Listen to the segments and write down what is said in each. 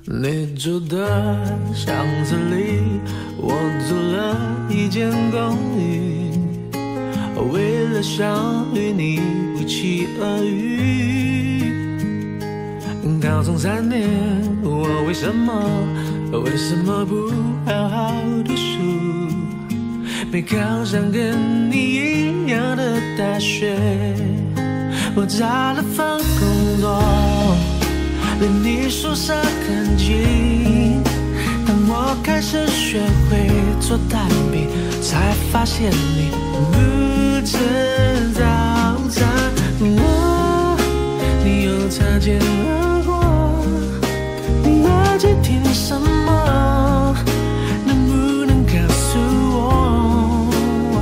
你住的巷子里，我租了一间公寓，为了想与你不期而遇。高中3年，我为什么不好好读书？没考上跟你一样的大学，我找了份工作，离你宿舍很近。当我开始学会做蛋饼，才发现你不吃早餐。你又擦肩而过，你耳机听什么？能不能告诉我？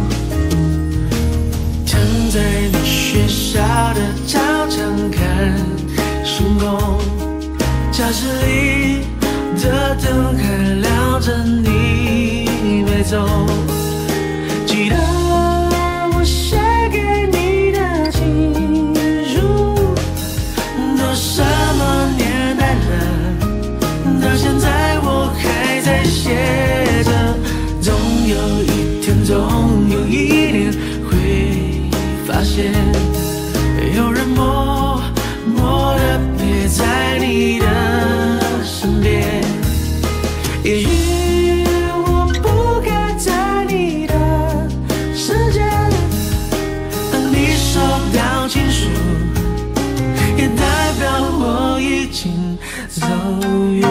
躺在你学校的操场看星空，教室里的灯还亮着，你没走。记得我写给你的情书，都什么年代了，到现在我还在写着。总有一天，总有一年会发现，有人默默地陪在你的身边。也许我不该在你的世界，当你收到情书，也代表我已经走远。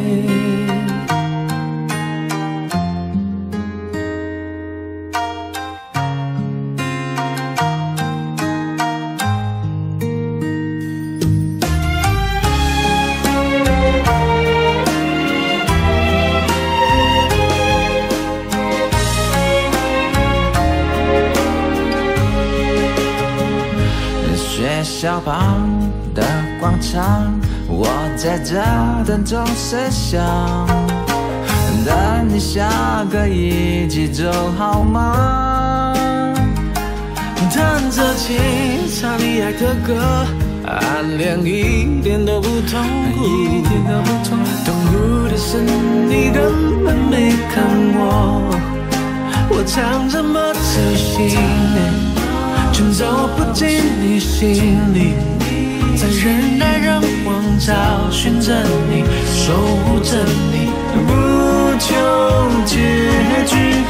学校旁的广场，我在这等钟声响，等你下个一起走好吗？ 弹着琴，唱你爱的歌，暗恋一点都不痛苦，痛苦的是你根本没看我唱这么走心，却走不进你心里，在人来人往找寻着你，守护着你，不求结局。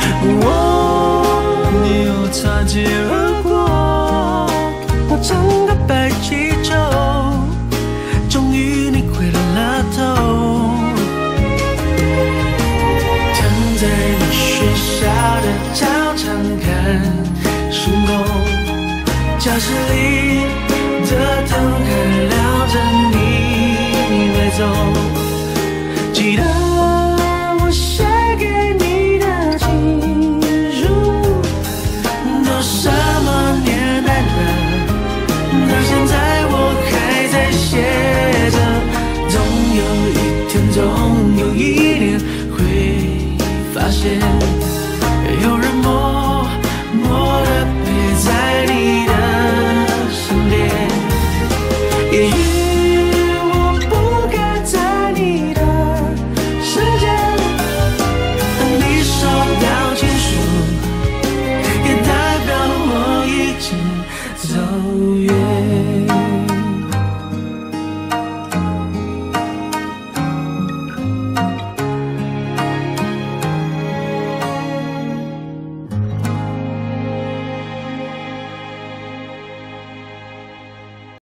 你又擦肩而过，我整个白气球，终于你回了头。躺在你学校的操场看星空，教室里的灯还亮着，你没走。记得